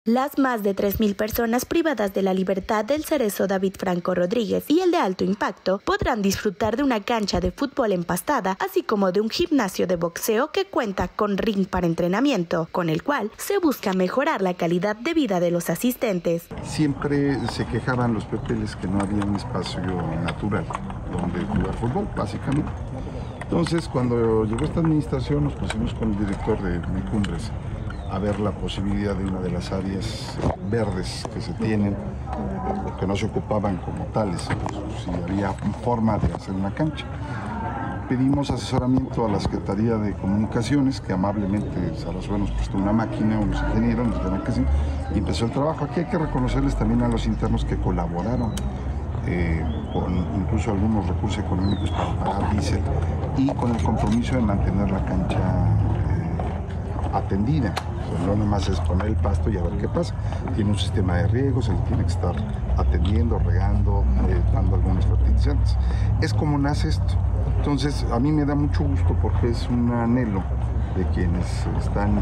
Las más de 3.000 personas privadas de la libertad del Cerezo David Franco Rodríguez y el de Alto Impacto podrán disfrutar de una cancha de fútbol empastada, así como de un gimnasio de boxeo que cuenta con ring para entrenamiento, con el cual se busca mejorar la calidad de vida de los asistentes. Siempre se quejaban los pepeles que no había un espacio natural donde jugar fútbol, básicamente. Entonces, cuando llegó esta administración, nos pusimos con el director de Micumbres a ver la posibilidad de una de las áreas verdes que se tienen, que no se ocupaban como tales, si había forma de hacer una cancha. Pedimos asesoramiento a la Secretaría de Comunicaciones, que amablemente Sarasua nos prestó una máquina, unos ingenieros, nos dijeron que sí, y empezó el trabajo. Aquí hay que reconocerles también a los internos que colaboraron, con incluso algunos recursos económicos para pagar diésel y con el compromiso de mantener la cancha atendida. No nomás es poner el pasto y a ver qué pasa. Tiene un sistema de riego, se le tiene que estar atendiendo, regando, dando algunos fertilizantes. Es como nace esto. Entonces, a mí me da mucho gusto porque es un anhelo de quienes están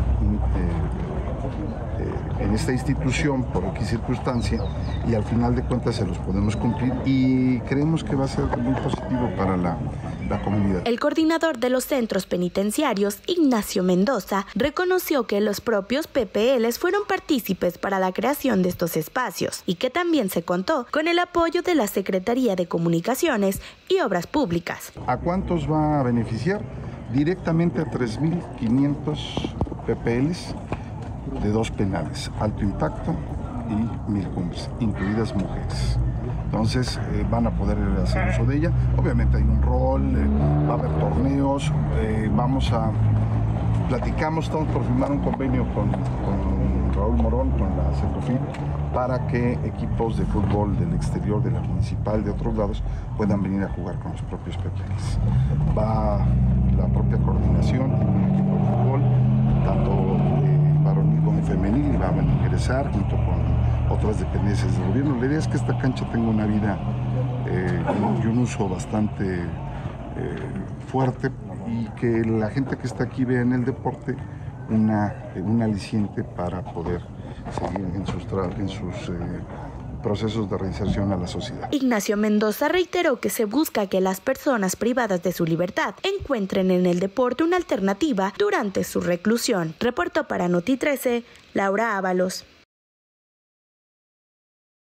en esta institución por X circunstancia, y al final de cuentas se los podemos cumplir y creemos que va a ser muy positivo para la comunidad. El coordinador de los centros penitenciarios, Ignacio Mendoza, reconoció que los propios PPLs fueron partícipes para la creación de estos espacios y que también se contó con el apoyo de la Secretaría de Comunicaciones y Obras Públicas. ¿A cuántos va a beneficiar? Directamente a 3.500 PPLs de 2 penales, Alto Impacto y Micumbres, incluidas mujeres. Entonces van a poder hacer uso de ella. Obviamente hay un rol, va a haber torneos, platicamos, estamos por firmar un convenio con Raúl Morón, con la Secofin, para que equipos de fútbol del exterior, de la municipal, de otros lados, puedan venir a jugar con los propios pepeles. Va la propia coordinación, un equipo de fútbol, tanto varonil como femenil, y va a ingresar junto con otras dependencias del gobierno. La idea es que esta cancha tenga una vida y un uso bastante fuerte, y que la gente que está aquí vea en el deporte un aliciente para poder seguir en sus procesos de reinserción a la sociedad. Ignacio Mendoza reiteró que se busca que las personas privadas de su libertad encuentren en el deporte una alternativa durante su reclusión. Reportó para Noti 13, Laura Ábalos.